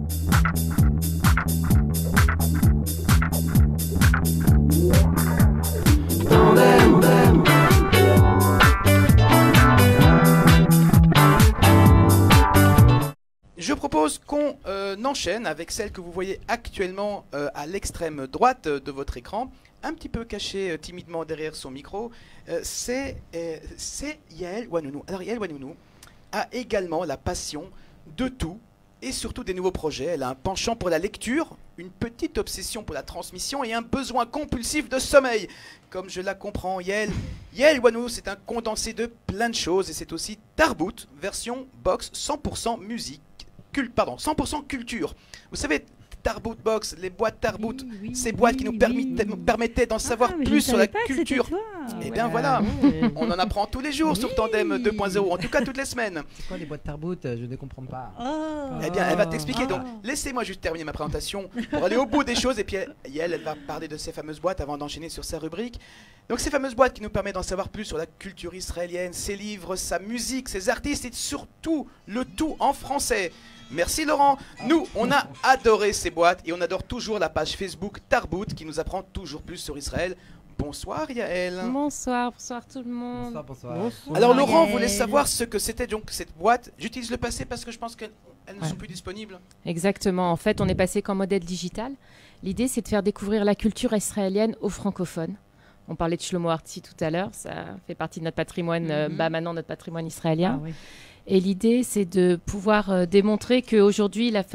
Je propose qu'on enchaîne avec celle que vous voyez actuellement à l'extrême droite de votre écran, un petit peu cachée timidement derrière son micro. C'est Yael Ouanounou. Alors Yael Ouanounou a également la passion de tout et surtout des nouveaux projets. Elle a un penchant pour la lecture, une petite obsession pour la transmission et un besoin compulsif de sommeil. Comme je la comprends, Yael Ouanounou, c'est un condensé de plein de choses et c'est aussi Tarbout, version box 100% musique. 100% culture. Vous savez, Tarbout Box, les boîtes Tarbout, ces boîtes qui nous permettaient d'en savoir plus sur la culture. Et bien voilà, on en apprend tous les jours sur Tandem 2.0, en tout cas toutes les semaines. C'est quoi les boîtes Tarbout? Je ne comprends pas. Eh bien, elle va t'expliquer. Donc, laissez-moi juste terminer ma présentation pour aller au bout des choses. Et puis, elle va parler de ces fameuses boîtes avant d'enchaîner sur sa rubrique. Donc, ces fameuses boîtes qui nous permettent d'en savoir plus sur la culture israélienne, ses livres, sa musique, ses artistes et surtout le tout en français. Merci Laurent. Nous, on a adoré ces boîtes et on adore toujours la page Facebook Tarbout qui nous apprend toujours plus sur Israël. Bonsoir Yael. Bonsoir tout le monde. Bonsoir. Alors Laurent voulait savoir ce que c'était donc cette boîte. J'utilise le passé parce que je pense qu'elles ne sont plus disponibles. Exactement. En fait, on est passé qu'en modèle digital. L'idée, c'est de faire découvrir la culture israélienne aux francophones. On parlait de Shlomo Artzi tout à l'heure. Ça fait partie de notre patrimoine, maintenant notre patrimoine israélien. Ah, oui. Et l'idée, c'est de pouvoir démontrer qu'aujourd'hui, la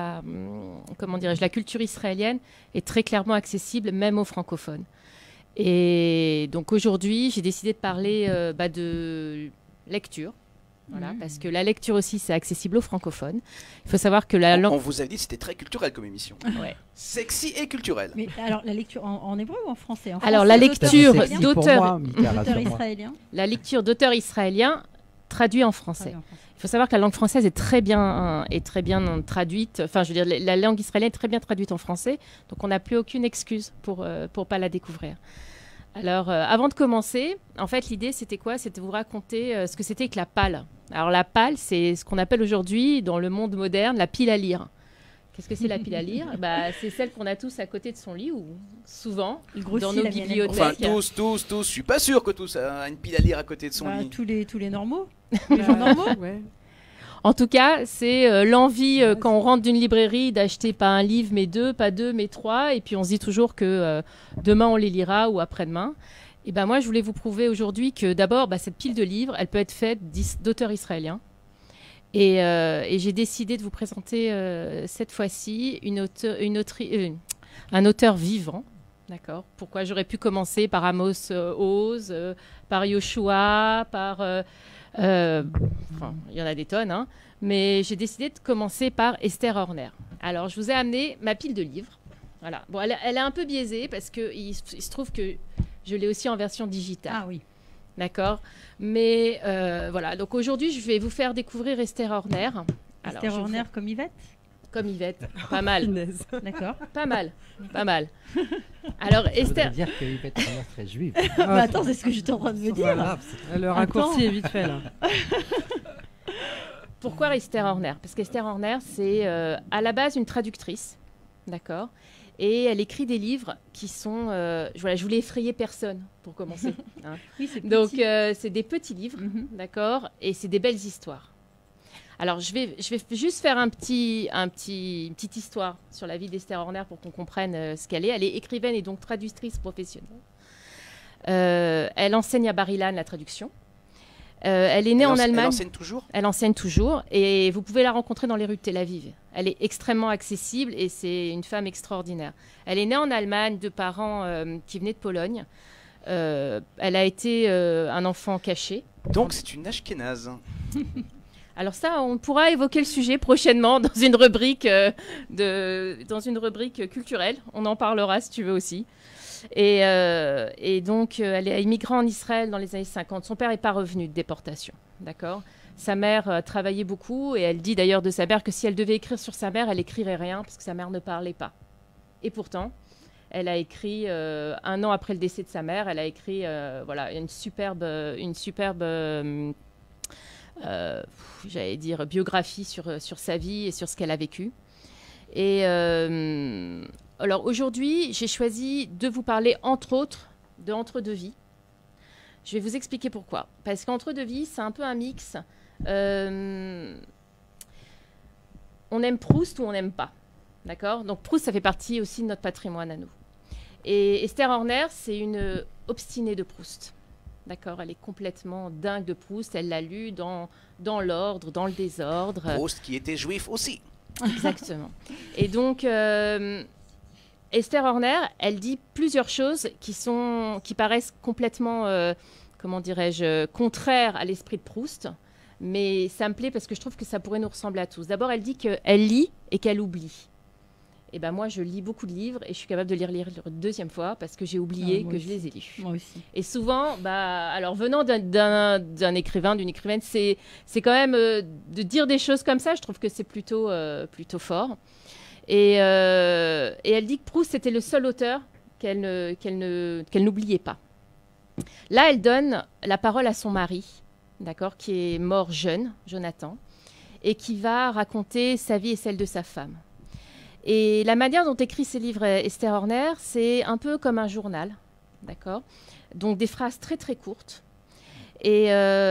culture israélienne est très clairement accessible, même aux francophones. Et donc aujourd'hui, j'ai décidé de parler de lecture. Voilà, parce que la lecture aussi, c'est accessible aux francophones. Il faut savoir que la langue... On vous a dit que c'était très culturel comme émission. Ouais. Sexy et culturel. Mais alors, la lecture en hébreu ou en français? Alors, la lecture d'auteurs israéliens. La lecture d'auteurs israéliens traduit en français. Il faut savoir que la langue française est très bien traduite. Enfin, je veux dire, la langue israélienne est très bien traduite en français. Donc, on n'a plus aucune excuse pour pas la découvrir. Alors, avant de commencer, en fait, l'idée, c'était quoi? C'était de vous raconter ce que c'était que la PAL. Alors, la PAL, c'est ce qu'on appelle aujourd'hui, dans le monde moderne, la pile à lire. Qu'est-ce que c'est la pile à lire? C'est celle qu'on a tous à côté de son lit ou souvent dans nos bibliothèques. Enfin, tous. Je suis pas sûr que tous a une pile à lire à côté de son lit. Tous les normaux. Les gens normaux. Ouais. En tout cas, c'est l'envie, quand on rentre d'une librairie, d'acheter pas un livre, mais deux, pas deux, mais trois. Et puis, on se dit toujours que demain, on les lira ou après-demain. Et moi, je voulais vous prouver aujourd'hui que d'abord, cette pile de livres, elle peut être faite d'auteurs israéliens. Et j'ai décidé de vous présenter cette fois-ci un auteur vivant. D'accord. Pourquoi j'aurais pu commencer par Amos Oz, par Yoshua, par... il y en a des tonnes, hein, mais j'ai décidé de commencer par Esther Horner. Alors, je vous ai amené ma pile de livres. Voilà. Bon, elle est un peu biaisée parce qu'il se trouve que je l'ai aussi en version digitale. Ah oui. D'accord. Mais voilà. Donc aujourd'hui, je vais vous faire découvrir Esther Horner. Esther Horner comme Yvette? Comme Yvette. Pas mal. D'accord. Pas mal. Alors, Esther... Je voudrais dire que Yvette Horner serait juive. Attends, c'est ce que j'étais en train de me dire. Voilà, le raccourci est vite fait, là. Pourquoi Esther Horner? Parce qu'Esther Horner, c'est à la base une traductrice. D'accord. Et elle écrit des livres qui sont... je voulais effrayer personne, pour commencer. Hein. Oui, c'est petit. Donc, c'est des petits livres, d'accord. Et c'est des belles histoires. Alors, je vais juste faire une petite histoire sur la vie d'Esther Horner pour qu'on comprenne ce qu'elle est. Elle est écrivaine et donc traductrice professionnelle. Elle enseigne à Bar-Ilan la traduction. Elle est née en Allemagne. Elle enseigne toujours? Elle enseigne toujours. Et vous pouvez la rencontrer dans les rues de Tel Aviv. Elle est extrêmement accessible et c'est une femme extraordinaire. Elle est née en Allemagne de parents qui venaient de Pologne. Elle a été un enfant caché. Donc, c'est une ashkénaze. Alors ça, on pourra évoquer le sujet prochainement dans une rubrique, culturelle. On en parlera si tu veux aussi. Et donc, elle a immigré en Israël dans les années 50. Son père n'est pas revenu de déportation, d'accord. Sa mère travaillait beaucoup et elle dit d'ailleurs de sa mère que si elle devait écrire sur sa mère, elle n'écrirait rien parce que sa mère ne parlait pas. Et pourtant, elle a écrit, 1 an après le décès de sa mère, elle a écrit une superbe j'allais dire, biographie sur sa vie et sur ce qu'elle a vécu. Et alors aujourd'hui, j'ai choisi de vous parler entre autres de Entre deux vies. Je vais vous expliquer pourquoi. Parce qu'Entre deux vies, c'est un peu un mix. On aime Proust ou on n'aime pas. D'accord ? Donc Proust, ça fait partie aussi de notre patrimoine à nous. Et Esther Horner, c'est une obstinée de Proust. D'accord ? Elle est complètement dingue de Proust. Elle l'a lu dans l'ordre, dans le désordre. Proust qui était juif aussi. Exactement. Et donc, Esther Horner, elle dit plusieurs choses qui paraissent complètement, comment dirais-je, contraires à l'esprit de Proust. Mais ça me plaît parce que je trouve que ça pourrait nous ressembler à tous. D'abord, elle dit qu'elle lit et qu'elle oublie. Et ben moi, je lis beaucoup de livres et je suis capable de lire une deuxième fois parce que j'ai oublié que je les ai lus. Moi aussi. Et souvent, alors venant d'un écrivain, d'une écrivaine, c'est quand même de dire des choses comme ça, je trouve que c'est plutôt fort. Et elle dit que Proust était le seul auteur qu'elle n'oubliait pas. Là, elle donne la parole à son mari, d'accord, qui est mort jeune, Jonathan, et qui va raconter sa vie et celle de sa femme. Et la manière dont écrit ses livres Esther Horner, c'est un peu comme un journal, d'accord ? Donc des phrases très très courtes. Et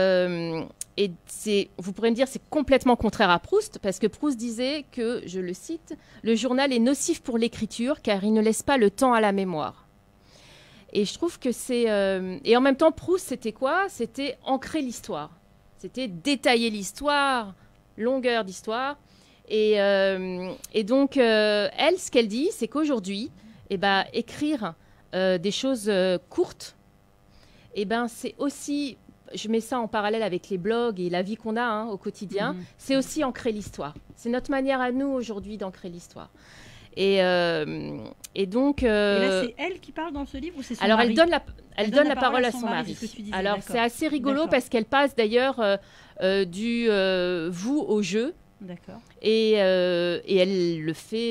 vous pourrez me dire, c'est complètement contraire à Proust, parce que Proust disait que, je le cite, « Le journal est nocif pour l'écriture, car il ne laisse pas le temps à la mémoire ». Et je trouve que c'est... Et en même temps, Proust, c'était quoi ? C'était ancrer l'histoire. C'était détailler l'histoire, longueur d'histoire. Et donc, elle, ce qu'elle dit, c'est qu'aujourd'hui, écrire des choses courtes, c'est aussi... Je mets ça en parallèle avec les blogs et la vie qu'on a au quotidien. C'est aussi ancrer l'histoire. C'est notre manière à nous aujourd'hui d'ancrer l'histoire. Et donc... Et là, c'est elle qui parle dans ce livre ou c'est son alors, mari ? elle donne la parole à son mari. Alors, c'est assez rigolo parce qu'elle passe d'ailleurs du vous au jeu. D'accord. Et elle le fait,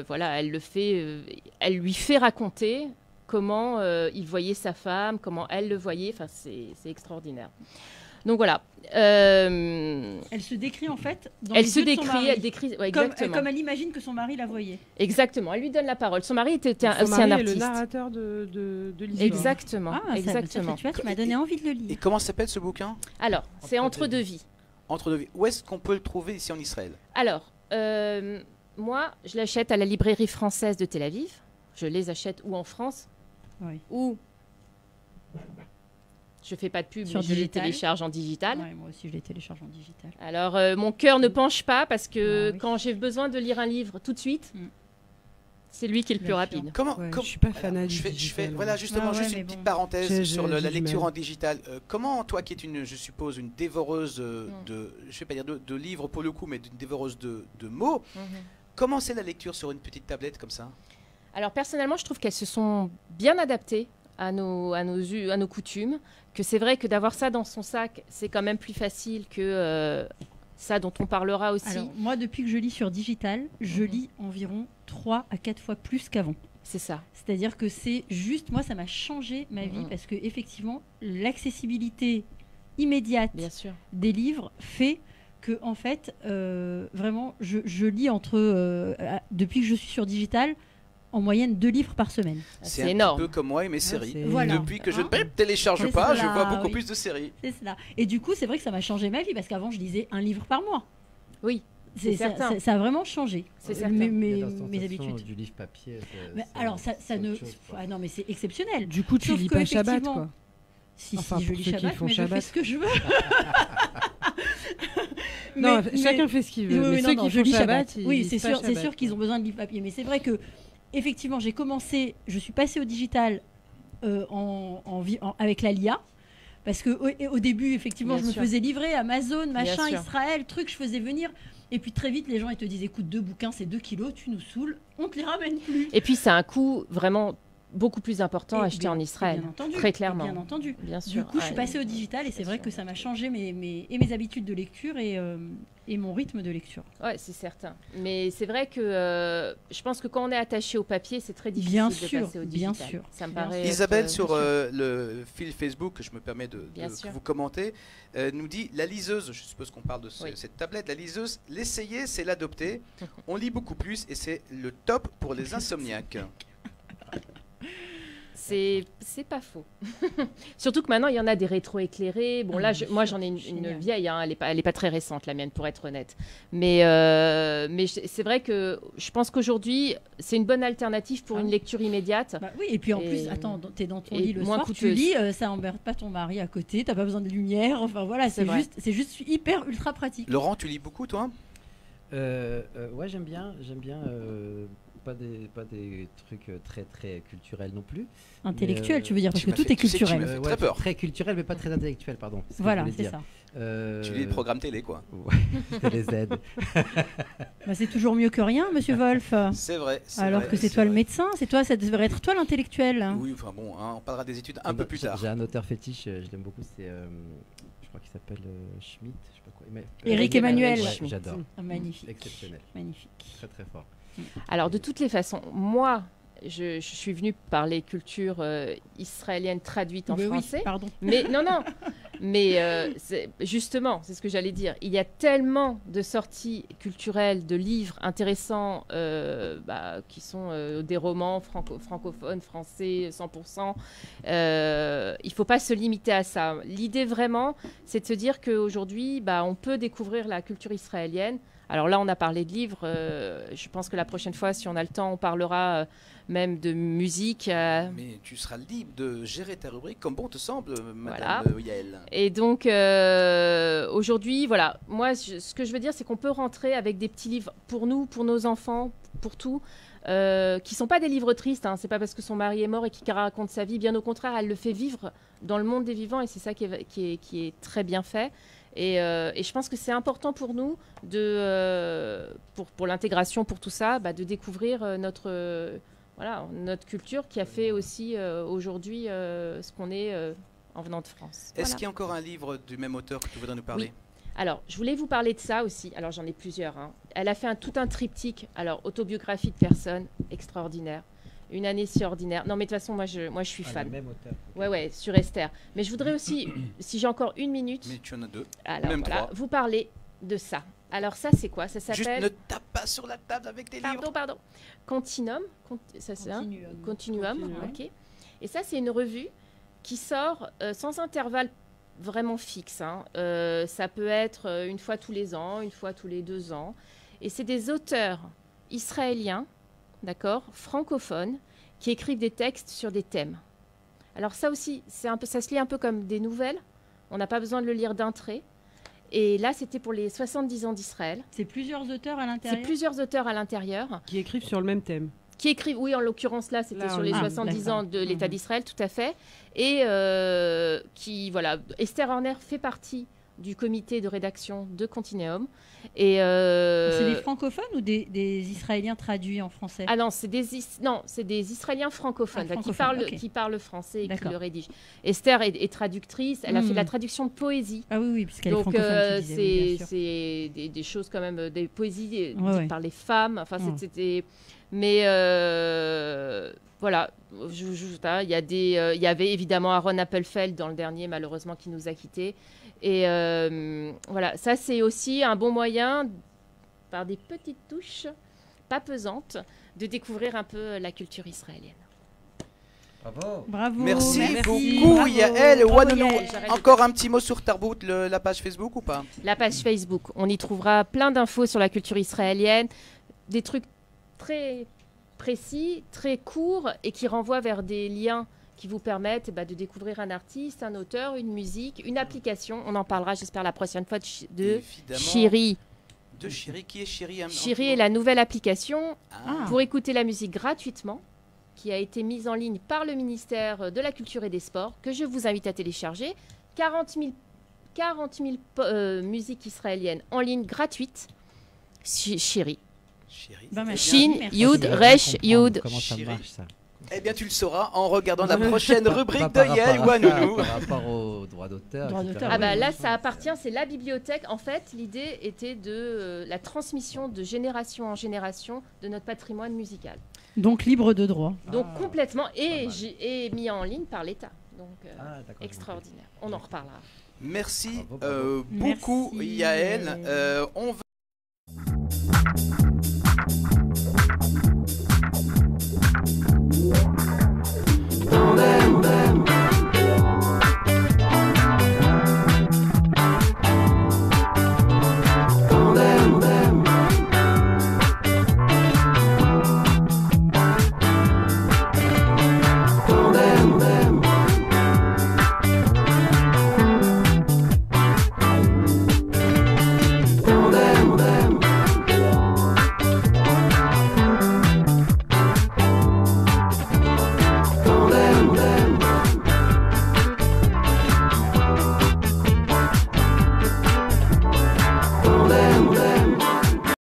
elle lui fait raconter comment il voyait sa femme, comment elle le voyait. Enfin, c'est extraordinaire. Donc voilà. Elle se décrit en fait dans les yeux de son mari. Elle décrit, ouais, exactement. Comme elle imagine que son mari la voyait. Exactement. Elle lui donne la parole. Son mari était son aussi mari un est artiste. le narrateur de l'histoire. Exactement. Exactement. Tu vois, tu m'as donné envie de le Et lire. comment s'appelle ce bouquin ? Alors, c'est Entre deux vies. Entre deux vies. Où est-ce qu'on peut le trouver ici en Israël ? Alors, moi, je l'achète à la librairie française de Tel Aviv. Je les achète ou en France, ou je fais pas de pub, mais je les télécharge en digital. Ouais, moi aussi, je les télécharge en digital. Alors, mon cœur ne penche pas parce que quand j'ai besoin de lire un livre tout de suite, c'est lui qui est le plus rapide. Je suis pas fanat du je fais, digital. voilà, justement, juste une petite parenthèse sur la lecture en digital. Comment, toi qui es je suppose, une dévoreuse de, je vais pas dire de livres pour le coup, mais d'une dévoreuse de mots, comment c'est la lecture sur une petite tablette comme ça ? Alors, personnellement, je trouve qu'elles se sont bien adaptées à nos coutumes, que c'est vrai que d'avoir ça dans son sac, c'est quand même plus facile que ça dont on parlera aussi. Alors, moi, depuis que je lis sur digital, je lis environ 3 à 4 fois plus qu'avant. C'est ça. C'est-à-dire que c'est juste, moi, ça m'a changé ma vie parce que effectivement, l'accessibilité immédiate des livres fait que, en fait, vraiment, je lis depuis que je suis sur digital, en moyenne 2 livres par semaine. C'est énorme. Un peu comme moi et mes séries. Voilà. Depuis que je ne télécharge pas, je vois beaucoup plus de séries. C'est cela. Et du coup, c'est vrai que ça m'a changé ma vie parce qu'avant, je lisais un livre par mois. Oui. Ça a vraiment changé. C'est certain. Mes habitudes. Du livre papier. Alors, ça ne. Ah non, mais c'est exceptionnel. Du coup, tu lis pas Shabbat, quoi. Si, je lis Shabbat, mais je fais ce que je veux. Non, chacun fait ce qu'il veut. Mais ceux qui font Shabbat, oui, c'est sûr qu'ils ont besoin de livre papier. Mais c'est vrai que effectivement, je suis passée au digital avec la LIA, parce que au début, effectivement, je me faisais livrer Amazon, machin, Israël, truc, je faisais venir. Et puis très vite, les gens ils te disent, écoute, 2 bouquins, c'est 2 kilos, tu nous saoules, on te les ramène plus. Et puis, c'est un coût vraiment beaucoup plus important acheter en Israël, très clairement. Bien entendu. Bien sûr. Du coup, je suis passée au digital et c'est vrai que ça m'a changé mes habitudes de lecture et mon rythme de lecture. Oui, c'est certain. Mais c'est vrai que je pense que quand on est attaché au papier, c'est très difficile de passer au digital. Bien sûr. Ça me paraît Isabelle, sur le fil Facebook, que je me permets de vous commenter, nous dit la liseuse, je suppose qu'on parle de cette tablette, la liseuse, l'essayer, c'est l'adopter. On lit beaucoup plus et c'est le top pour les insomniaques. C'est pas faux. Surtout que maintenant, il y en a des rétro-éclairés. Bon, là, moi, j'en ai une vieille. Hein, elle est pas très récente, la mienne, pour être honnête. Mais c'est vrai que je pense qu'aujourd'hui, c'est une bonne alternative pour une lecture immédiate. Bah, oui, et puis en plus, attends, tu es dans ton lit le soir, tu lis, ça embête pas ton mari à côté, tu n'as pas besoin de lumière. Enfin, voilà, c'est juste hyper ultra pratique. Laurent, tu lis beaucoup, toi? Ouais, j'aime bien. Pas des trucs très culturels non plus. Intellectuel, tu veux dire, parce que tout est culturel. Très peur. Très culturel, mais pas très intellectuel, pardon. Voilà, c'est ça. Tu lis des programmes télé, quoi. Ouais, les aides. Bah, c'est toujours mieux que rien, monsieur Wolf. C'est vrai. Alors que c'est toi le médecin, ça devrait être toi l'intellectuel. Oui, enfin bon, on parlera des études un peu plus tard. J'ai un auteur fétiche, je l'aime beaucoup, c'est... je crois qu'il s'appelle Schmitt, je sais pas quoi. Éric Emmanuel. Ouais, j'adore. Magnifique. Exceptionnel. Magnifique. Très très fort. Alors, de toutes les façons, moi, je suis venue par les cultures israéliennes traduites en français. Oui, pardon. Mais non. Mais justement, c'est ce que j'allais dire. Il y a tellement de sorties culturelles, de livres intéressants qui sont des romans francophones, français, 100%. Il ne faut pas se limiter à ça. L'idée vraiment, c'est de se dire qu'aujourd'hui, on peut découvrir la culture israélienne. Alors là, on a parlé de livres. Je pense que la prochaine fois, si on a le temps, on parlera même de musique. Mais tu seras libre de gérer ta rubrique comme bon te semble, Madame Yael. Et donc, aujourd'hui, voilà. Moi, ce que je veux dire, c'est qu'on peut rentrer avec des petits livres pour nous, pour nos enfants, pour tout, qui ne sont pas des livres tristes. Hein. Ce n'est pas parce que son mari est mort et qu'il raconte sa vie. Bien au contraire, elle le fait vivre dans le monde des vivants et c'est ça qui est très bien fait. Et je pense que c'est important pour nous, pour l'intégration, pour tout ça, de découvrir notre culture qui a fait aussi aujourd'hui ce qu'on est en venant de France. Est-ce qu'il y a encore un livre du même auteur que tu voudrais nous parler? Oui. Alors, je voulais vous parler de ça aussi. Alors, j'en ai plusieurs. Hein. Elle a fait tout un triptyque. Alors, autobiographie de personne extraordinaire. Une année si ordinaire. Non, mais de toute façon, moi, je suis fan. Le même auteur. Ouais, sur Esther. Mais je voudrais aussi, si j'ai encore une minute... Mais tu en as deux. Alors, même trois. Vous parler de ça. Alors, ça, c'est quoi? Ça s'appelle... Juste ne tape pas sur la table avec tes livres. Pardon. Continuum. Continuum. Ok. Et ça, c'est une revue qui sort sans intervalle vraiment fixe. Hein. Ça peut être une fois tous les ans, une fois tous les 2 ans. Et c'est des auteurs israéliens, d'accord, francophones, qui écrivent des textes sur des thèmes. Alors ça aussi, ça se lit un peu comme des nouvelles. On n'a pas besoin de le lire d'un trait. Et là, c'était pour les 70 ans d'Israël. C'est plusieurs auteurs à l'intérieur. Qui écrivent sur le même thème. Qui écrivent, oui, en l'occurrence là, c'était sur les 70 ans de l'État d'Israël, tout à fait. Et Esther Horner fait partie du comité de rédaction de Continuum. Et c'est des francophones ou des Israéliens traduits en français? Ah non, c'est des Israéliens francophones, qui parlent français et qui le rédigent. Esther est traductrice, elle a fait de la traduction de poésie. Ah oui, puisqu'elle est francophone. C'est des choses quand même, des poésies dites par les femmes. Enfin, c'était... Mais voilà, il y avait évidemment Aaron Appelfeld dans le dernier, malheureusement, qui nous a quittés. Et voilà, ça c'est aussi un bon moyen, par des petites touches, pas pesantes, de découvrir un peu la culture israélienne. Bravo. Merci beaucoup, Yael. Encore un petit mot sur Tarbout, la page Facebook ou pas? La page Facebook, on y trouvera plein d'infos sur la culture israélienne, des trucs très précis, très courts et qui renvoient vers des liens qui vous permettent de découvrir un artiste, un auteur, une musique, une application. On en parlera, j'espère, la prochaine fois de Chiri. De Chiri, qui est Chiri? Chiri est la nouvelle application pour écouter la musique gratuitement, qui a été mise en ligne par le ministère de la Culture et des Sports, que je vous invite à télécharger. 40 000 musiques israéliennes en ligne gratuites. Chiri. Shin, Yud, Resh, Yud. Comment ça marche, ça? Eh bien, tu le sauras en regardant la prochaine rubrique de Yael Ouanounou. Par rapport aux droits d'auteur. Ah bah là, ça appartient, c'est la bibliothèque. En fait, l'idée était de la transmission de génération en génération de notre patrimoine musical. Donc libre de droit. Donc complètement, et mis en ligne par l'État. Donc extraordinaire. On en reparlera. Merci beaucoup, Yael. On va